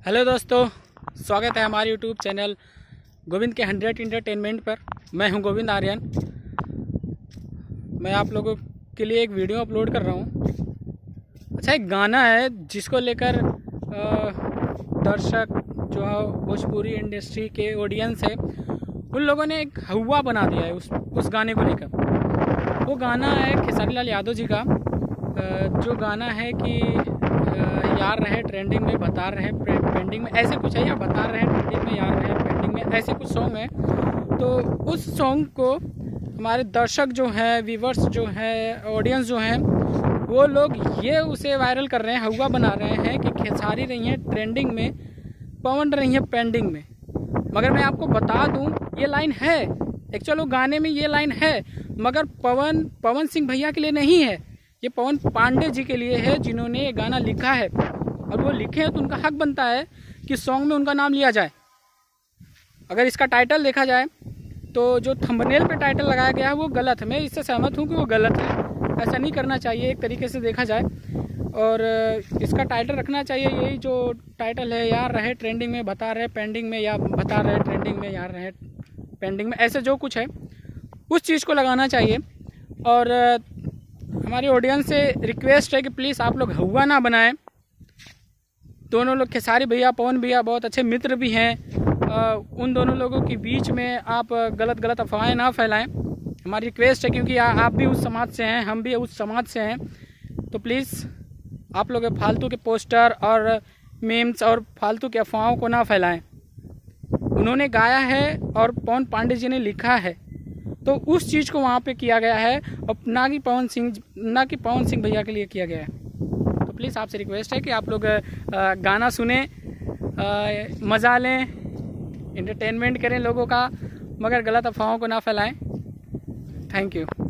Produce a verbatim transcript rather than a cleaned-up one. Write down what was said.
Hello दोस्तों, स्वागत है हमारे यूट्यूब चैनल गोविंद के हंड्रेड इंटरटेनमेंट पर। मैं हूं गोविंद आर्यन। मैं आप लोगों के लिए एक वीडियो अपलोड कर रहा हूं। अच्छा, एक गाना है जिसको लेकर दर्शक जो है भोजपुरी इंडस्ट्री के ऑडियंस है, उन लोगों ने एक हवा बना दिया है उस उस गाने को लेकर। वो गाना है खेसारी लाल यादव जी का, जो गाना है कि यार रहे ट्रेंडिंग में, बता रहे पेंडिंग में, ऐसे कुछ है, या बता रहे ट्रेंडिंग में, यार रहे पेंडिंग में, ऐसे कुछ सॉन्ग है। तो उस सॉन्ग को हमारे दर्शक जो हैं, व्यूवर्स जो हैं, ऑडियंस जो हैं, वो लोग ये उसे वायरल कर रहे हैं, हवा बना रहे हैं कि खेसारी रही हैं ट्रेंडिंग में, पवन रही हैं पेंडिंग में। मगर मैं आपको बता दूं, ये लाइन है एक्चुअल, वो गाने में ये लाइन है, मगर पवन पवन सिंह भैया के लिए नहीं है, ये पवन पांडे जी के लिए है, जिन्होंने ये गाना लिखा है। और वो लिखे हैं तो उनका हक बनता है कि सॉन्ग में उनका नाम लिया जाए। अगर इसका टाइटल देखा जाए तो जो थंबनेल पे टाइटल लगाया गया है वो गलत है। मैं इससे सहमत हूँ कि वो गलत है, ऐसा नहीं करना चाहिए एक तरीके से देखा जाए। और इसका टाइटल रखना चाहिए यही जो टाइटल है, यार रहे ट्रेंडिंग में, बता रहे पेंडिंग में, या बता रहे ट्रेंडिंग में, यार रहे पेंडिंग में, ऐसे जो कुछ है उस चीज़ को लगाना चाहिए। और हमारी ऑडियंस से रिक्वेस्ट है कि प्लीज़ आप लोग हवा ना बनाएं। दोनों लोग, खेसारी भैया, पवन भैया बहुत अच्छे मित्र भी हैं। आ, उन दोनों लोगों के बीच में आप गलत गलत अफवाहें ना फैलाएं, हमारी रिक्वेस्ट है, क्योंकि आ, आप भी उस समाज से हैं, हम भी उस समाज से हैं। तो प्लीज़ आप लोग फालतू के पोस्टर और मीम्स और फालतू के अफवाहों को ना फैलाएं। उन्होंने गाया है और पवन पांडे जी ने लिखा है, तो उस चीज़ को वहाँ पे किया गया है, और ना कि पवन सिंह ना कि पवन सिंह भैया के लिए किया गया है। तो प्लीज़ आपसे रिक्वेस्ट है कि आप लोग गाना सुने, मज़ा लें, एंटरटेनमेंट करें लोगों का, मगर गलत अफवाहों को ना फैलाएं। Thank you.